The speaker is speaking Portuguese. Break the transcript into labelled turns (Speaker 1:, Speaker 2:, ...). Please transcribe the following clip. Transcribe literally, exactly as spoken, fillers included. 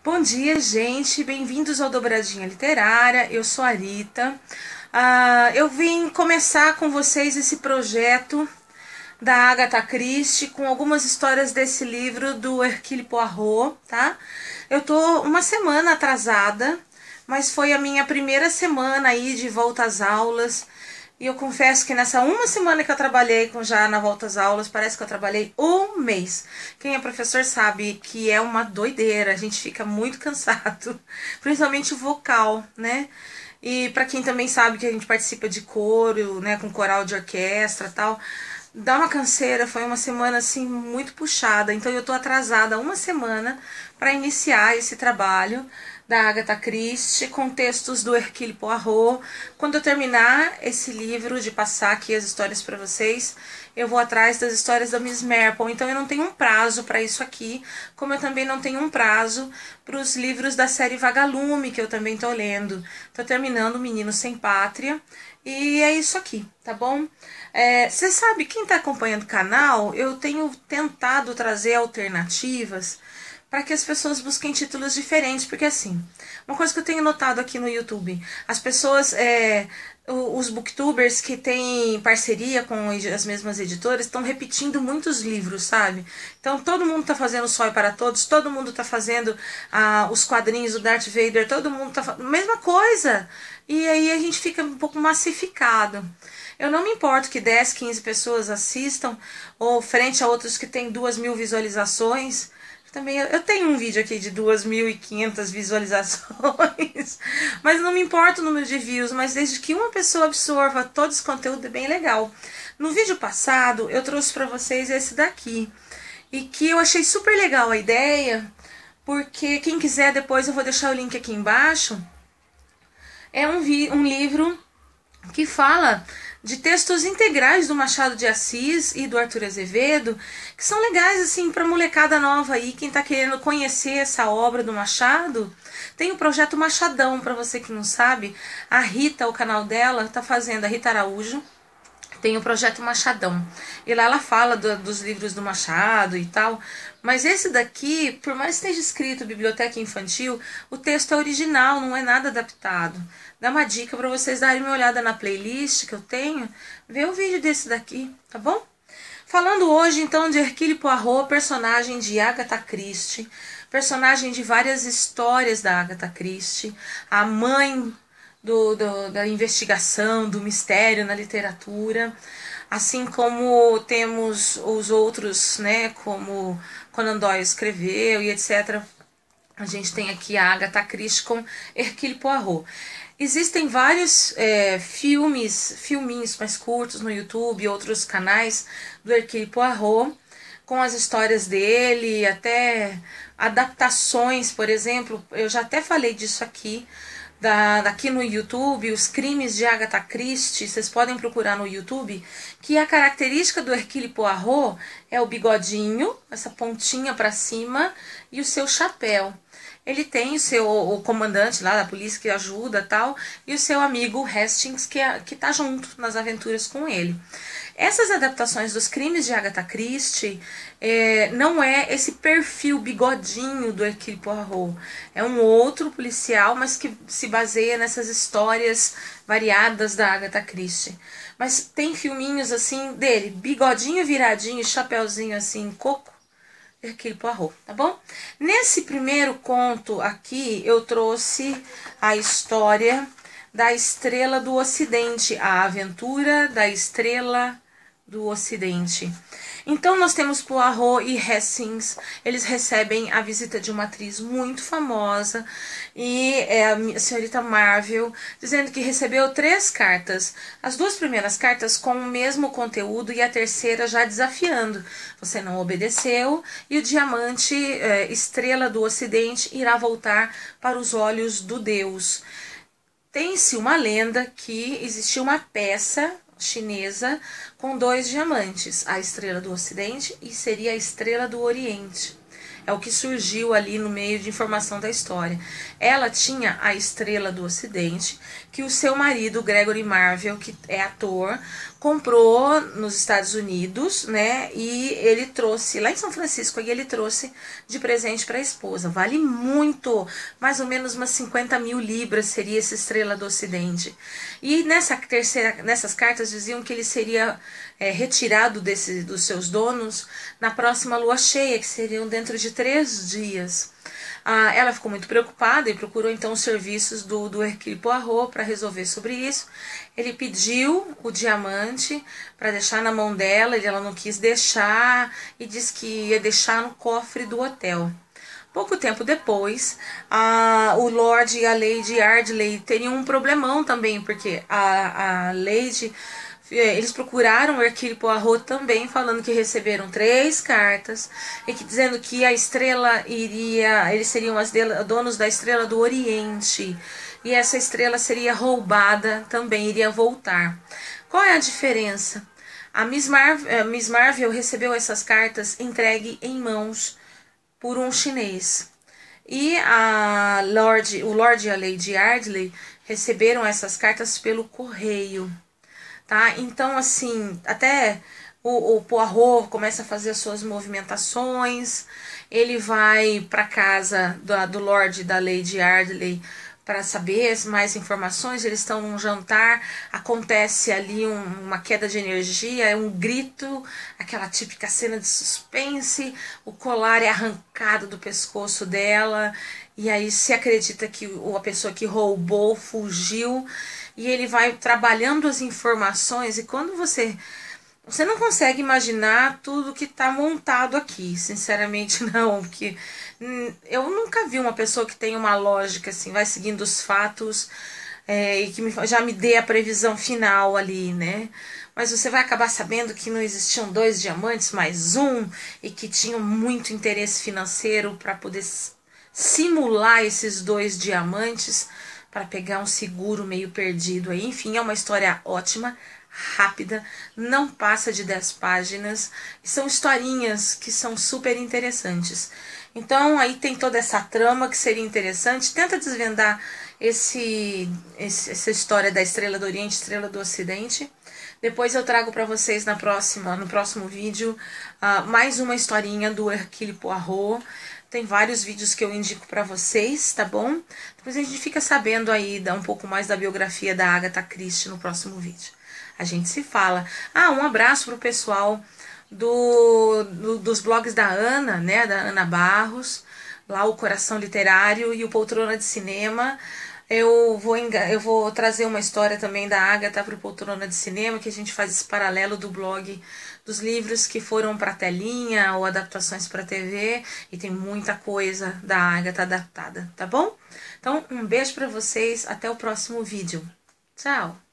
Speaker 1: Bom dia, gente. Bem-vindos ao Dobradinha Literária. Eu sou a Rita. Uh, eu vim começar com vocês esse projeto da Agatha Christie com algumas histórias desse livro do Hercule Poirot, tá? Eu tô uma semana atrasada, mas foi a minha primeira semana aí de volta às aulas. E eu confesso que nessa uma semana que eu trabalhei com já na volta às aulas, parece que eu trabalhei um mês. Quem é professor sabe que é uma doideira, a gente fica muito cansado, principalmente o vocal, né? E para quem também sabe que a gente participa de coro, né, com coral de orquestra e tal, dá uma canseira, foi uma semana assim muito puxada. Então eu tô atrasada uma semana para iniciar esse trabalho da Agatha Christie, com textos do Hercule Poirot. Quando eu terminar esse livro, de passar aqui as histórias para vocês, eu vou atrás das histórias da Miss Marple. Então eu não tenho um prazo para isso aqui, como eu também não tenho um prazo para os livros da série Vagalume, que eu também tô lendo. Tô terminando Menino Sem Pátria, e é isso aqui, tá bom? É, você sabe, quem tá acompanhando o canal, eu tenho tentado trazer alternativas para que as pessoas busquem títulos diferentes, porque assim, uma coisa que eu tenho notado aqui no YouTube, as pessoas, é, os booktubers que têm parceria com as mesmas editoras estão repetindo muitos livros, sabe? Então todo mundo tá fazendo Sol para Todos, todo mundo tá fazendo ah, os quadrinhos do Darth Vader, todo mundo tá fazendo a mesma coisa, e aí a gente fica um pouco massificado. Eu não me importo que dez, quinze pessoas assistam, ou frente a outros que têm duas mil visualizações. Também eu tenho um vídeo aqui de duas mil e quinhentas visualizações, mas não me importa o número de views, mas desde que uma pessoa absorva todo esse conteúdo é bem legal. No vídeo passado eu trouxe para vocês esse daqui, e que eu achei super legal a ideia, porque quem quiser depois eu vou deixar o link aqui embaixo. É um, vi um livro que fala de textos integrais do Machado de Assis e do Arthur Azevedo, que são legais assim para molecada nova aí, quem tá querendo conhecer essa obra do Machado. Tem o projeto Machadão, para você que não sabe, a Rita, o canal dela, tá fazendo, a Rita Araújo, tem o projeto Machadão. E lá ela fala do, dos livros do Machado e tal. Mas esse daqui, por mais que esteja escrito Biblioteca Infantil, o texto é original, não é nada adaptado. Dá uma dica para vocês darem uma olhada na playlist que eu tenho, ver o vídeo desse daqui, tá bom? Falando hoje então de Hercule Poirot, personagem de Agatha Christie, personagem de várias histórias da Agatha Christie, a mãe do, do, da investigação, do mistério na literatura, assim como temos os outros, né, como Conan Doyle escreveu e etcétera. A gente tem aqui a Agatha Christie com Hercule Poirot. Existem vários é, filmes, filminhos mais curtos no YouTube e outros canais do Hercule Poirot, com as histórias dele, até adaptações, por exemplo, eu já até falei disso aqui, da, daqui no YouTube, Os Crimes de Agatha Christie, vocês podem procurar no YouTube, que a característica do Hercule Poirot é o bigodinho, essa pontinha para cima, e o seu chapéu. Ele tem o seu o comandante lá da polícia que ajuda tal, e o seu amigo Hastings que, que tá junto nas aventuras com ele. Essas adaptações dos Crimes de Agatha Christie é, não é esse perfil bigodinho do Hercule Poirot. É um outro policial, mas que se baseia nessas histórias variadas da Agatha Christie. Mas tem filminhos assim dele, bigodinho viradinho, chapéuzinho assim, coco. Hercule Poirot, tá bom? Nesse primeiro conto aqui, eu trouxe a história da Estrela do Ocidente, a aventura da Estrela do Ocidente. Então nós temos Poirot e Hastings, eles recebem a visita de uma atriz muito famosa, e é a senhorita Marvel, dizendo que recebeu três cartas. As duas primeiras cartas com o mesmo conteúdo e a terceira já desafiando. Você não obedeceu e o diamante é, Estrela do Ocidente irá voltar para os olhos do Deus. Tem-se uma lenda que existiu uma peça chinesa com dois diamantes, a Estrela do Ocidente e seria a Estrela do Oriente. É o que surgiu ali no meio de informação da história. Ela tinha a Estrela do Ocidente, que o seu marido, Gregory Marvel, que é ator, comprou nos Estados Unidos, né? E ele trouxe lá em São Francisco, e ele trouxe de presente para a esposa. Vale muito, mais ou menos umas cinquenta mil libras seria essa Estrela do Ocidente. E nessa terceira, nessas cartas diziam que ele seria é, retirado desse, dos seus donos na próxima lua cheia, que seriam dentro de três dias. Ah, ela ficou muito preocupada e procurou então os serviços do, do Hercule Poirot para resolver sobre isso. Ele pediu o diamante para deixar na mão dela, e ela não quis deixar e disse que ia deixar no cofre do hotel. Pouco tempo depois, a, o Lord e a Lady Ardley teriam um problemão também, porque a, a Lady... Eles procuraram o Hercule Poirot também, falando que receberam três cartas e que dizendo que a estrela iria, eles seriam as donos da estrela do Oriente, e essa estrela seria roubada também, iria voltar. Qual é a diferença? A Miss, Mar a Miss Marvel recebeu essas cartas entregue em mãos por um chinês, e a Lord, o Lord e a Lady Ardley receberam essas cartas pelo correio. Tá? Então, assim, até o, o Poirot começa a fazer as suas movimentações, ele vai para casa do, do Lord e da Lady Ardley para saber mais informações. Eles estão num jantar, acontece ali um, uma queda de energia, é um grito, aquela típica cena de suspense, o colar é arrancado do pescoço dela, e aí se acredita que a pessoa que roubou fugiu, e ele vai trabalhando as informações, e quando você... Você não consegue imaginar tudo que está montado aqui, sinceramente não, porque eu nunca vi uma pessoa que tem uma lógica assim, vai seguindo os fatos é, e que me, já me dê a previsão final ali, né? Mas você vai acabar sabendo que não existiam dois diamantes, mais um, e que tinham muito interesse financeiro para poder simular esses dois diamantes, para pegar um seguro meio perdido aí. Enfim, é uma história ótima, rápida, não passa de dez páginas, e são historinhas que são super interessantes. Então aí tem toda essa trama que seria interessante. Tenta desvendar esse, esse essa história da Estrela do Oriente, Estrela do Ocidente. Depois eu trago para vocês na próxima, no próximo vídeo uh, mais uma historinha do Hercule Poirot. Tem vários vídeos que eu indico para vocês, tá bom? Depois a gente fica sabendo aí um pouco mais da biografia da Agatha Christie no próximo vídeo. A gente se fala. Ah, um abraço pro pessoal do, do, dos blogs da Ana, né? Da Ana Barros, lá o Coração Literário e o Poltrona de Cinema. Eu vou, eu vou trazer uma história também da Agatha pro Poltrona de Cinema, que a gente faz esse paralelo do blog dos livros que foram para telinha ou adaptações para T V, e tem muita coisa da Agatha adaptada, tá bom? Então, um beijo para vocês, até o próximo vídeo. Tchau!